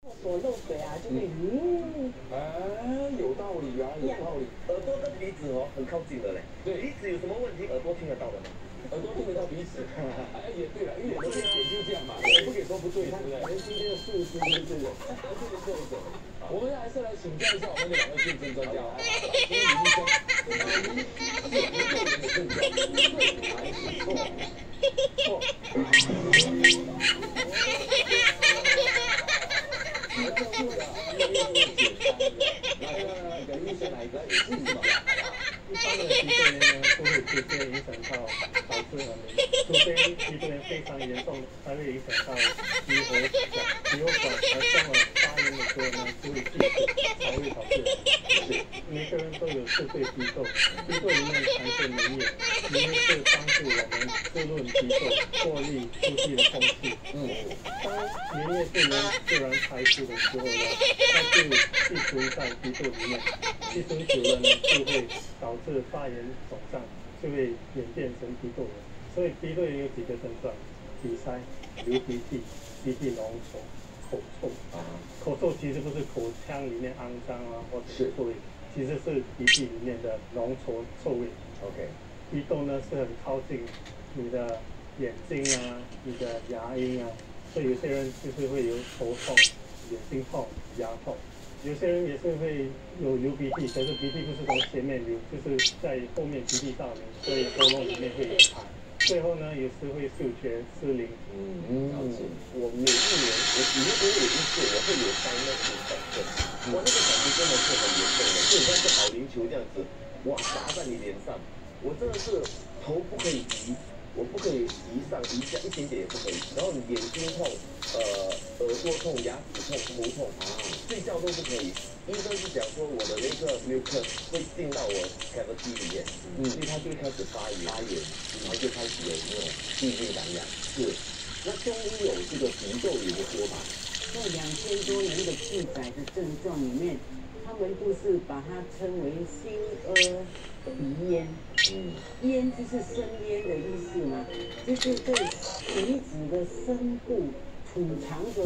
所漏水啊，就会有道理啊，有道理。 耳朵跟鼻子哦很靠近的嘞。 对， 鼻子有什么问题，耳朵听得到的吗？ 耳朵听得到鼻子。也对了，因为眼就这样嘛，不可以说不对，对不对？我们今天的素质就是这个，对。我们还是来请教一下我们的两位健身专家啊，心理医生，是不对的症状，对还是错？医生来个也是什么？ 一般的脊椎炎呢，不会直接影响到导致耳鸣，除非脊椎炎非常严重，才会影响到鼻喉管和双耳发炎的时候呢，就会积水，才会导致耳鸣。每个人都有自备机构，机构里面含着粘液，粘液是帮助我们滋润机构、过滤出去的空气。当粘液不能自然排出的时候呢，它就寄存在机构里面，寄存久了呢，就会导致发炎肿胀，就会演变成鼻窦炎。所以鼻窦炎有几个症状：鼻塞、流鼻涕、鼻涕浓稠、口臭。口臭其实不是口腔里面肮脏啊，或者是臭味，其实是鼻涕里面的浓稠臭味。 OK， 鼻窦呢是很靠近你的眼睛啊、你的牙龈啊，所以有些人就是会有头痛、眼睛痛、牙痛。有些人也是会有流鼻涕，可是鼻涕不是从前面流，就是在后面鼻涕倒流，所以喉咙里面会有痰。最后呢，有时会嗅觉失灵。 我每一年，如果有一次我会有3那个感觉，我那个感觉真的是很严重的，就像是保龄球这样子，哇，砸在你脸上，我真的是头不可以移，我不可以移上移下，一点点也不可以。然后你眼睛痛，耳朵痛、牙齿痛、头痛睡觉都不可以。医生是讲说我的那个 mucus 会进到我 cavity 里面，所以它就会开始发炎，然后就开始有那种细菌感染。是，那中医有这个鼻窦炎的说法。 在2000多年的记载的症状里面，他们都是把它称为心鼻咽。咽就是生咽的意思嘛，就是在鼻子的深部储藏着。